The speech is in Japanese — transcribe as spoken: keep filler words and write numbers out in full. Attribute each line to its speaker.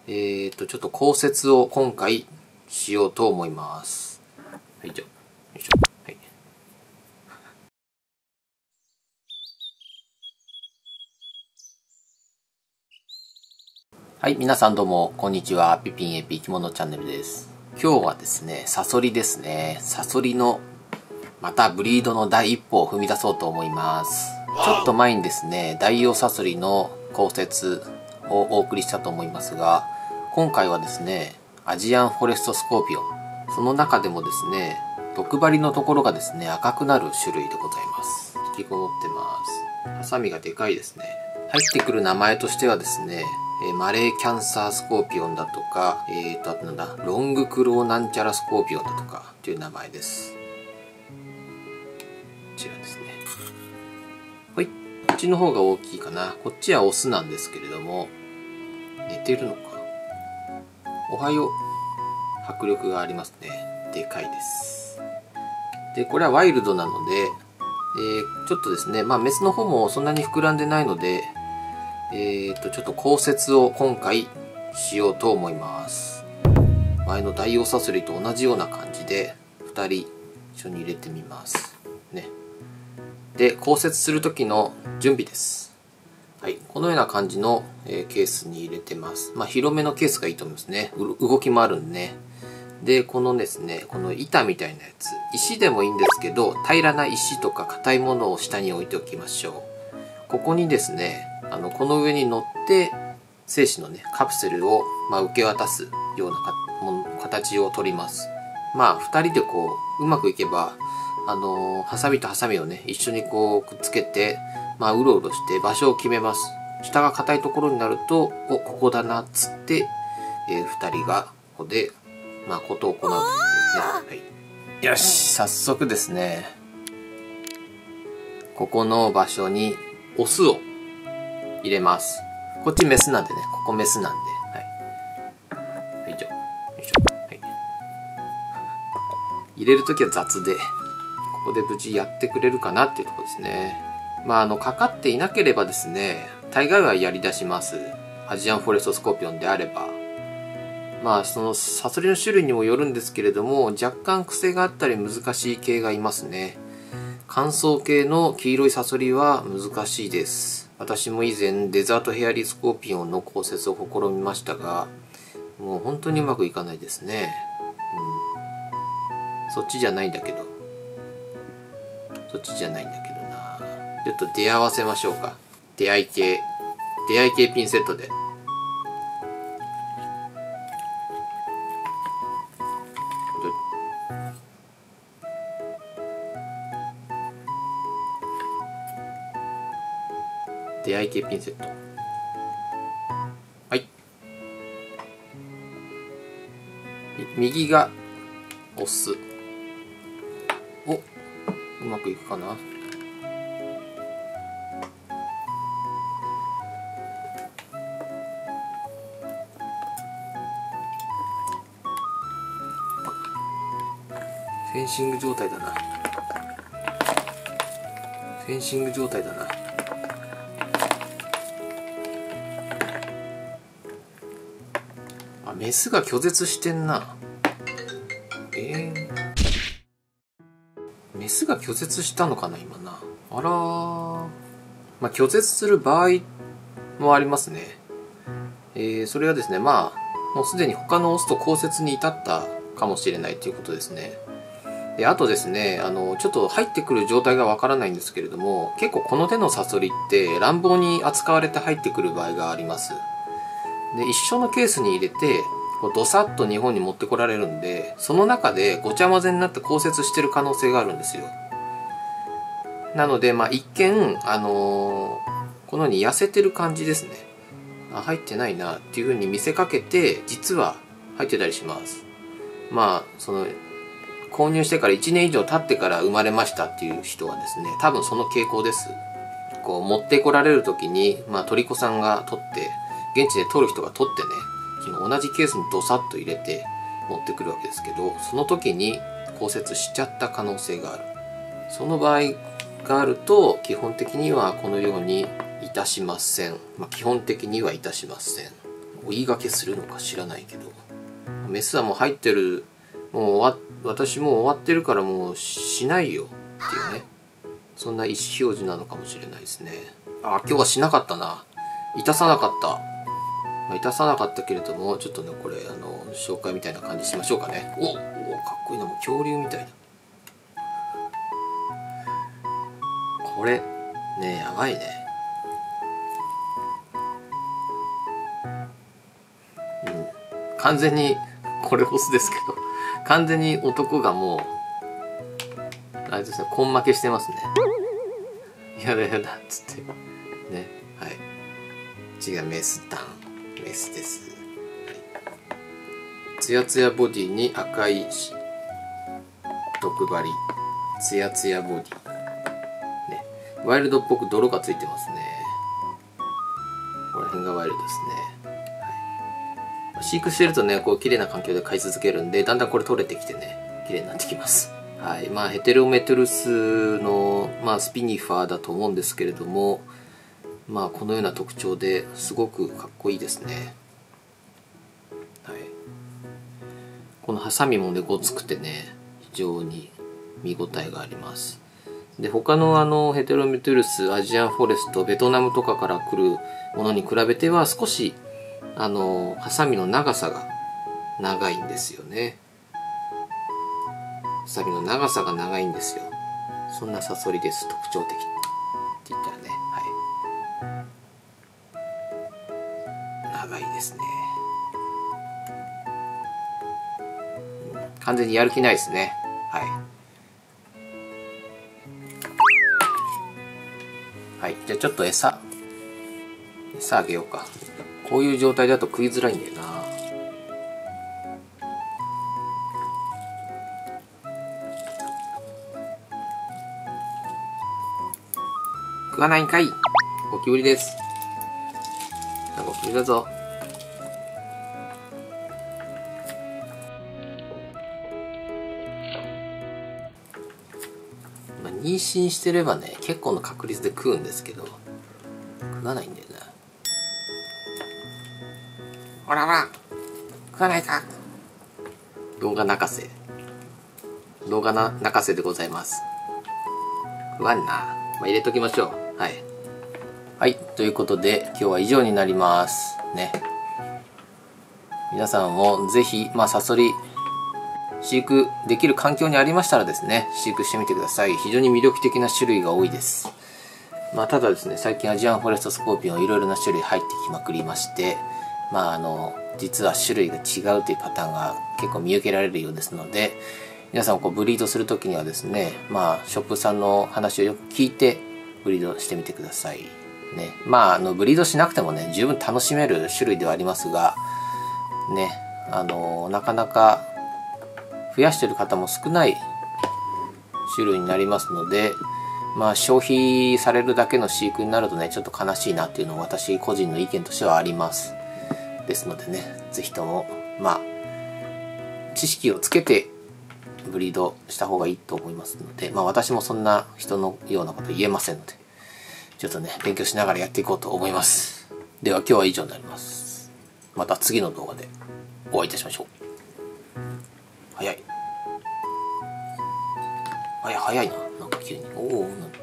Speaker 1: えっと、ちょっと降雪を今回しようと思います。はい、じゃあ、よいしょ。はい。はい、皆さんどうも、こんにちは。ピピンエピ生き物チャンネルです。今日はですね、サソリですね。サソリの、またブリードの第一歩を踏み出そうと思います。ちょっと前にですね、大王サソリの降雪をお送りしたと思いますが、今回はですね、アジアンフォレストスコーピオン。その中でもですね、毒針のところがですね、赤くなる種類でございます。引きこもってます。ハサミがでかいですね。入ってくる名前としてはですね、マレーキャンサースコーピオンだとか、えーと、あとなんだ、ロングクローなんちゃらスコーピオンだとかっていう名前です。こちらですね。ほい。こっちの方が大きいかな。こっちはオスなんですけれども、寝てるのか。おはよう。迫力がありますね。でかいです。で、これはワイルドなので、えー、ちょっとですね、まあメスの方もそんなに膨らんでないので、えーと、ちょっと降雪を今回しようと思います。前の大王サソリと同じような感じで、ふたり一緒に入れてみます。ね。で、降雪する時の準備です。はい。このような感じの、えー、ケースに入れてます。まあ、広めのケースがいいと思いますね。動きもあるんでね。で、このですね、この板みたいなやつ。石でもいいんですけど、平らな石とか硬いものを下に置いておきましょう。ここにですね、あの、この上に乗って、精子のね、カプセルを、まあ、受け渡すようなかも形をとります。まあ、二人でこう、うまくいけば、あのー、ハサミとハサミをね、一緒にこう、くっつけて、まあ、うろうろして場所を決めます。下が硬いところになると、お、ここだな、っつって、えー、二人が、ここで、まあ、ことを行うということですね。はい。よし、早速ですね、ここの場所に、オスを入れます。こっちメスなんでね、ここメスなんで。はい。はい、じゃあ、よいしょ。はい。入れるときは雑で、ここで無事やってくれるかなっていうところですね。まあ、あの、かかっていなければですね、大概はやり出します。アジアンフォレストスコーピオンであれば。まあ、そのサソリの種類にもよるんですけれども、若干癖があったり難しい系がいますね。乾燥系の黄色いサソリは難しいです。私も以前デザートヘアリースコーピオンの降雪を試みましたが、もう本当にうまくいかないですね。うん、そっちじゃないんだけど。そっちじゃないんだけどな。ちょっと出会わせましょうか。出会い系。出会い系ピンセットで。出会い系ピンセット。はい。右がオス。お、うまくいくかな。フェンシング状態だな。フェンシング状態だな。あ、メスが拒絶してんな。えー、メスが拒絶したのかな今な。あらー。まあ、拒絶する場合もありますね。えー、それはですね、まあ、もうすでに他のオスと降雪に至ったかもしれないということですね。で、あとですね、あの、ちょっと入ってくる状態がわからないんですけれども、結構この手のサソリって乱暴に扱われて入ってくる場合があります。で、一緒のケースに入れて、こうドサッと日本に持ってこられるんで、その中でごちゃ混ぜになって降雪してる可能性があるんですよ。なので、まあ一見、あのー、このように痩せてる感じですね。あ、入ってないなっていう風に見せかけて、実は入ってたりします。まあ、その、購入してからいちねん以上経ってから生まれましたっていう人はですね、多分その傾向です。こう持ってこられる時に、まあ鳥子さんが取って、現地で取る人が取ってね、その同じケースにドサッと入れて持ってくるわけですけど、その時に降雪しちゃった可能性がある。その場合があると、基本的にはこのようにいたしません。まあ、基本的にはいたしません。 追いがけするのか知らないけど、メスはもう入ってる、もう終わ私もう終わってるからもうしないよっていうね、そんな意思表示なのかもしれないですね。あ、今日はしなかったな。いたさなかった。まあ、いたさなかったけれども、ちょっとねこれあの紹介みたいな感じしましょうかね。おお、かっこいいな、もう恐竜みたいだ。これね、やばいね。うん、完全にこれオスですけど、完全に男がもうあれですね、根負けしてますね。やだやだっつってね。はい、次はメスタン、メスです。ツヤツヤボディに赤い毒針、ツヤツヤボディ、ね、ワイルドっぽく泥がついてますね。この辺がワイルドですね。はい、飼育してるとね、こう綺麗な環境で飼い続けるんで、だんだんこれ取れてきてね、綺麗になってきます。はい、まあヘテロメトルスの、まあ、スピニファーだと思うんですけれども、まあこのような特徴ですごくかっこいいですね。はい、このハサミもねごつくてね、非常に見応えがあります。で、他のあのヘテロメトルス、アジアンフォレスト、ベトナムとかから来るものに比べては少しあのハサミの長さが長いんですよね。ハサミの長さが長いんですよ。そんなサソリです。特徴的って言ったらね、はい、長いですね。完全にやる気ないですね。はい。はい、じゃあちょっと餌餌あげようか。こういう状態だと食いづらいんだよな。食わないんかい。ゴキブリです。ゴキブリだぞ。まあ、妊娠してればね、結構の確率で食うんですけど、食わないんだよな。ほらほら、食わないか。動画泣かせ。動画な泣かせでございます。食わんな。まあ、入れときましょう。はい。はい。ということで、今日は以上になります。ね。皆さんもぜひ、まあ、サソリ、飼育できる環境にありましたらですね、飼育してみてください。非常に魅力的な種類が多いです。まあ、ただですね、最近アジアンフォレストスコーピオンいろいろな種類入ってきまくりまして、まあ、あの、実は種類が違うというパターンが結構見受けられるようですので、皆さんこうブリードするときにはですね、まあ、ショップさんの話をよく聞いてブリードしてみてください。ね。まあ、あの、ブリードしなくてもね、十分楽しめる種類ではありますが、ね、あの、なかなか増やしてる方も少ない種類になりますので、まあ、消費されるだけの飼育になるとね、ちょっと悲しいなっていうのも私個人の意見としてはあります。ですのでね、ぜひとも、まあ、知識をつけてブリードした方がいいと思いますので、まあ私もそんな人のようなこと言えませんので、ちょっとね、勉強しながらやっていこうと思います。では今日は以上になります。また次の動画でお会いいたしましょう。早い。早い、早いな。なんか急に。おお、なんか